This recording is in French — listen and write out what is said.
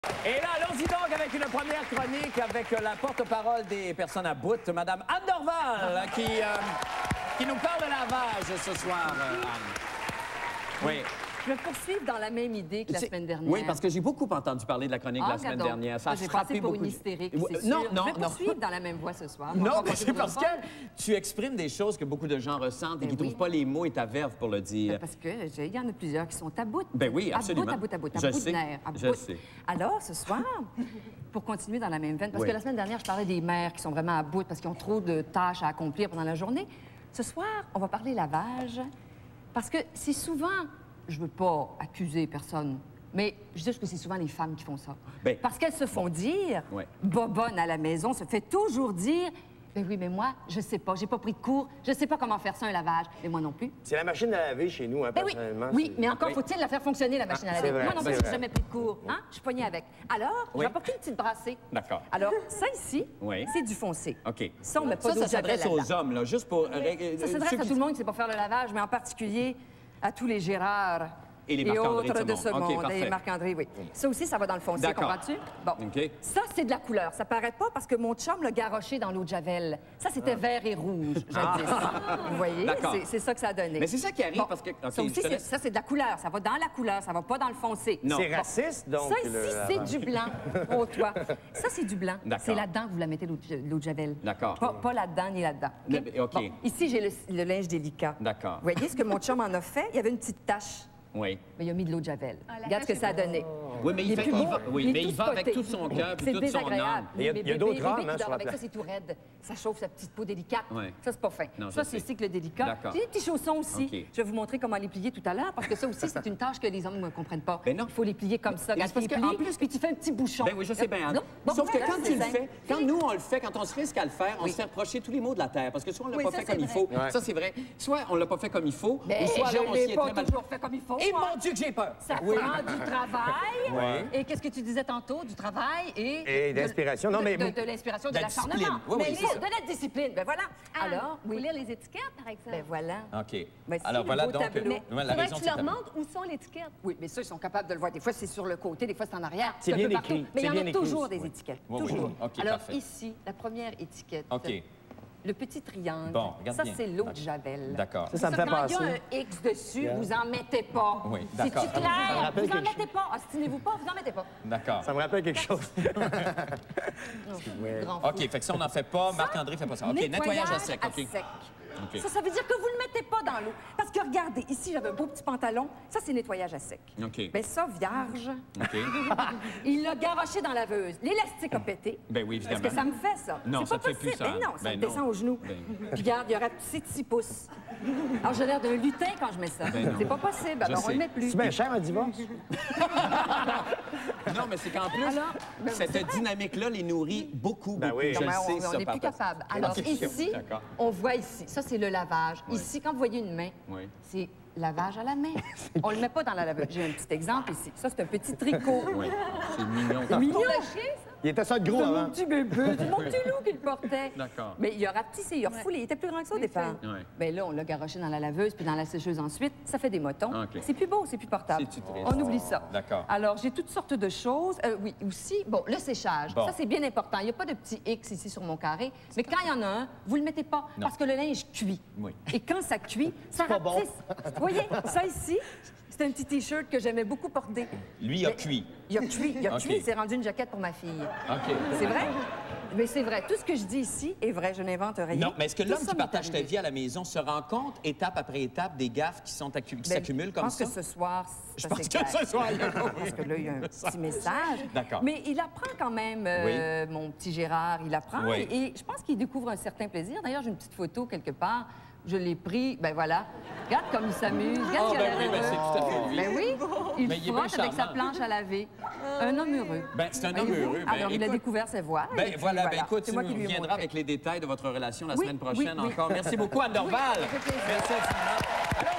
Et là, allons-y donc avec une première chronique avec la porte-parole des personnes à bout, Madame Anne Dorval, qui nous parle de lavage ce soir, Anne. Oui. Je vais poursuivre dans la même idée que la semaine dernière. Oui, parce que j'ai beaucoup entendu parler de la chronique la semaine dernière. Ça a frappé beaucoup. Pour une hystérique, c'est non, sûr. non, je vais poursuivre dans la même voie ce soir. Non, mais c'est parce que tu exprimes des choses que beaucoup de gens ressentent et qui ne trouvent pas les mots et ta verve pour le dire. Parce qu'il y en a plusieurs qui sont à bout. Ben oui, absolument. À bout de nerfs. Je sais. Alors, ce soir, pour continuer dans la même veine, parce que la semaine dernière, je parlais des mères qui sont vraiment à bout parce qu'ils ont trop de tâches à accomplir pendant la journée. Ce soir, on va parler lavage parce que c'est souvent... Je veux pas accuser personne, mais je dis que c'est souvent les femmes qui font ça. Ben, parce qu'elles se font dire, bobonne à la maison, se fait toujours dire, ben oui, mais moi, je sais pas, j'ai pas pris de cours, je sais pas comment faire ça, un lavage. Mais moi non plus. C'est la machine à laver chez nous, hein, ben personnellement. Oui, mais encore faut-il la faire fonctionner, la machine à laver. Vrai, moi non plus, j'ai jamais pris de cours. Hein? Je suis poignée avec. Alors, j'ai apporté une petite brassée. D'accord. Alors, ça ici, c'est du foncé. OK. Ça, on met pas d'eau de javel s'adresse aux hommes, là, juste pour... Ça s'adresse à tout le monde qui sait pas faire le lavage, mais en particulier à tous les Gérard. Et les Marc-André autres de ce monde. Okay, et Marc-André, oui. Ça aussi, ça va dans le foncier, comprends-tu? Bon. Ça, c'est de la couleur. Ça paraît pas parce que mon chum l'a garoché dans l'eau de javel. Ça, c'était vert et rouge, jadis. Vous voyez? C'est ça que ça a donné. Mais c'est ça qui arrive parce que... ça aussi, ça, c'est de la couleur. Ça va dans la couleur. Ça va pas dans le foncé. C'est raciste, donc? Ça ici, c'est du blanc. Oh, toi. Ça, c'est du blanc. C'est là-dedans que vous la mettez, l'eau de javel. D'accord. Pas là-dedans ni là-dedans. OK. Bon, ici, j'ai le linge délicat. D'accord. Vous voyez ce que mon chum en a fait? Il y avait une petite tache. Oui. Mais il a mis de l'eau de javel. Regarde ce que ça a donné. Oui, mais il va avec tout son cœur et toute son âme. Il y a d'autres âmes, hein, sur la avec ça, c'est tout raide. Ça chauffe sa petite peau délicate. Ouais. Ça, c'est pas fin. Non, ça, c'est cycle délicat. J'ai des petits chaussons aussi. Okay. Je vais vous montrer comment les plier tout à l'heure, parce que ça aussi, c'est une tâche que les hommes ne comprennent pas. Ben non. Il faut les plier comme ça. Parce qu'en plus, puis tu fais un petit bouchon. Ben oui, je sais bien. Sauf que quand tu le fais, quand nous, on le fait, quand on se risque à le faire, on se fait reprocher tous les maux de la terre. Parce que soit on l'a pas fait comme il faut, ça, c'est vrai. Soit on l'a pas fait comme il faut, ou soit on s'y est très mal. Toujours fait comme il faut. Et mon Dieu que j'ai peur! Ça prend du travail. Et qu'est-ce que tu disais tantôt? Du travail et d'inspiration. Non, mais... De l'inspiration, de l'acharnement. Mais de la discipline. Ben voilà. Alors, vous lire les étiquettes, par exemple? Ben voilà. OK. Alors voilà donc... Mais faudrait que tu leur montres où sont l'étiquette. Oui, mais ça, ils sont capables de le voir. Des fois, c'est sur le côté, des fois, c'est en arrière. C'est bien écrit. Mais il y en a toujours des étiquettes. Toujours. Alors parfait. ici, la première étiquette. OK. Le petit triangle. Bon, regarde ça, bien. c'est l'eau de javel. D'accord. Ça me fait quand il y penser. a un X dessus, vous en mettez pas. Oui, d'accord. C'est clair? Vous en mettez pas. Ostinez-vous pas, vous en mettez pas. D'accord. Ça me rappelle quelque chose. OK, fait que ça, on n'en fait pas. Marc-André fait pas ça. OK, nettoyage à sec. OK. Ça veut dire que vous ne le mettez pas dans l'eau. Parce que regardez, ici, j'avais un beau petit pantalon. Ça, c'est nettoyage à sec. OK. Mais ça, vierge, OK. il l'a garoché dans la laveuse. L'élastique a pété. Ben oui, évidemment. Est-ce que ça me fait ça? Non, ça pas te fait plus possible. ça. Ben non, ça Ben me descend aux genoux. Ben. Puis regarde, il y aura petit 6 pouces. Alors, j'ai l'air d'un lutin quand je mets ça. Ben C'est pas possible. Alors, on le met plus. C'est bien cher, un divorce? Non, mais c'est qu'en plus, cette dynamique-là les nourrit beaucoup, Ben beaucoup. oui. Je le sais, on ça, n'est plus papa. capable. Alors, ici, on voit ici. Ça, c'est le lavage. Ici, quand vous voyez une main, c'est lavage à la main. On le met pas dans la laveuse. J'ai un petit exemple ici. Ça, c'est un petit tricot. Oui, c'est mignon. Mignon. Pour le chien, ça? Il était ça de gros C'est avant. mon petit bébé, c'est mon petit loup qui le portait. D'accord. Mais il a rapetissé, il a refoulé. Il était plus grand que ça au départ. Ouais. Bien là, on l'a garoché dans la laveuse puis dans la sécheuse ensuite. Ça fait des motons. OK. C'est plus beau, c'est plus portable. C'est-tu triste? On oublie ça. D'accord. Alors, j'ai toutes sortes de choses. Oui, aussi, bon, le séchage. Bon. Ça, c'est bien important. Il n'y a pas de petit X ici sur mon carré. Mais quand il y en a un, vous le mettez pas parce que le linge cuit. Oui. Et quand ça cuit, ça rapetisse. Vous voyez, ça ici, c'est un petit T-shirt que j'aimais beaucoup porter. Lui, il a cuit. Il a cuit, il a OK. cuit. Il s'est rendu une jaquette pour ma fille. OK. C'est vrai? Mais c'est vrai. Tout ce que je dis ici est vrai. Je n'invente rien. Non, mais est-ce que Tout l'homme ça qui m'est partage ta arrivé. vie à la maison se rend compte, étape après étape, des gaffes qui s'accumulent comme ça? Je pense que ce soir, Je pense que ce soir, il y a Je pense que là, il y a un petit message. D'accord. Mais il apprend quand même, mon petit Gérard, il apprend. Oui. Et je pense qu'il découvre un certain plaisir. D'ailleurs, j'ai une petite photo quelque part. Je l'ai pris, ben voilà. Regarde comme il s'amuse. Regarde Oh, qu'il a ben oui, l'air ben c'est heureux. tout à fait lui. Ben oui, il Mais il est frotte bien avec sa charmant. planche à laver. Un homme heureux. Ben, c'est un homme Voyez-vous? heureux. Ben, Alors, il a écoute- découvert ses voiles. et Ben puis voilà, ben écoute, C'est tu moi nous qui lui ai reviendras montré. avec les détails de votre relation la Oui, semaine oui, prochaine oui. encore. Merci beaucoup, Anne Dorval. Ça fait plaisir. Merci infiniment. Alors,